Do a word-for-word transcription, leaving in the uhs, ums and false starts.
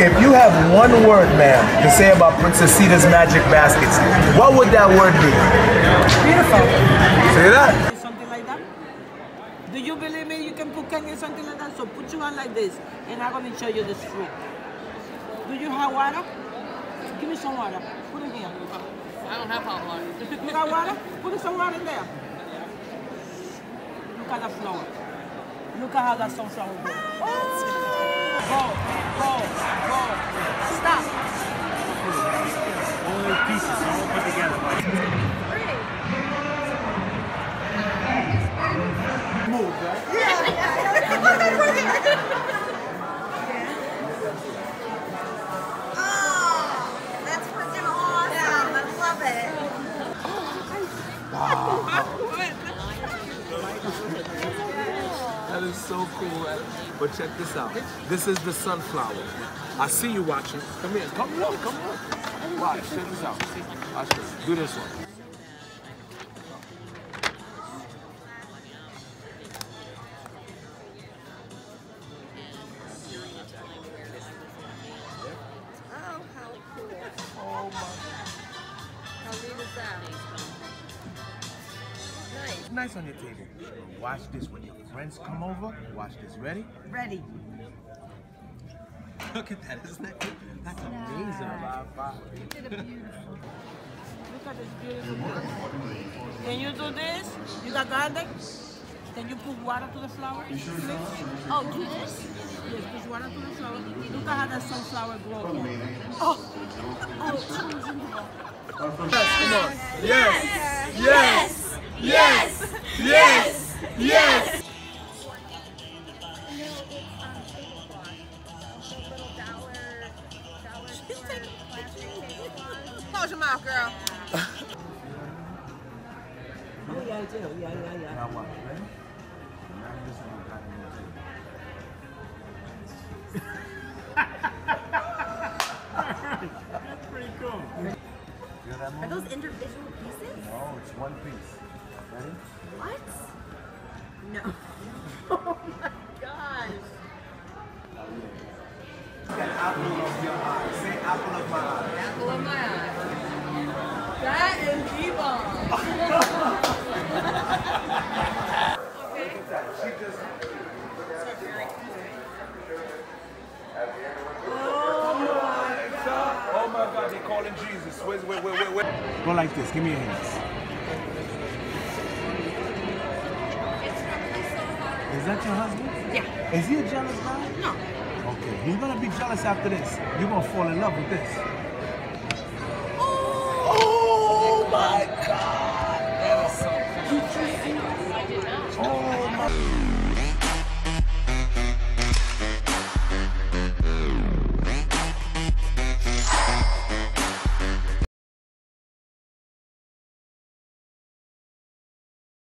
If you have one word, ma'am, to say about Princesita's magic baskets, what would that word be? Beautiful. Say that. Something like that. Do you believe me? You can put Ken in something like that. So put your hand like this, and I'm gonna show you the trick. Do you have water? Give me some water. Put it here. I don't have hot water. You got water? Put some water in there. Look at the flower. Look at how that sunflower goes. Oh! Go, go, go. Stop. All those pieces all put together. Move, right? Yeah, yeah. Oh, that's freaking awesome. I love it. Wow. That is so cool. But check this out. This is the sunflower. I see you watching. Come here. Come on. Come on. Watch. Check this out. Watch this. Do this one. Oh, how cool. Oh my. How neat is that? Nice. It's nice on your table. Watch this when your friends come over. Watch this. Ready? Ready. Look at that. Isn't that good? That's amazing. Bye, bye. Look at this beautiful one. Can you do this? You got garlic? Can you put water to the flower? Please? Oh, do this? Yes, put water to the flower. Look at how that sunflower grows. Oh! Oh! Yes, come on. Yes! Yes! Yes! Yes! Yes! Close your mouth, girl. Oh, yeah, I do. Yeah, yeah, yeah. Now watch, ready? Now this one you got in your table. That's pretty cool. Feel that Are movement? those individual pieces? No, it's one piece. Ready? What? No. Oh my gosh. That apple of your eye. Say apple of my eye. Apple of my eye. That is D-bomb. Look at that. She just... Oh my God, they're calling Jesus. Wait, wait, wait, wait, wait. Go like this. Give me your hands. Is that your husband? Yeah. Is he a jealous guy? No. Okay. He's gonna be jealous after this. You're gonna fall in love with this.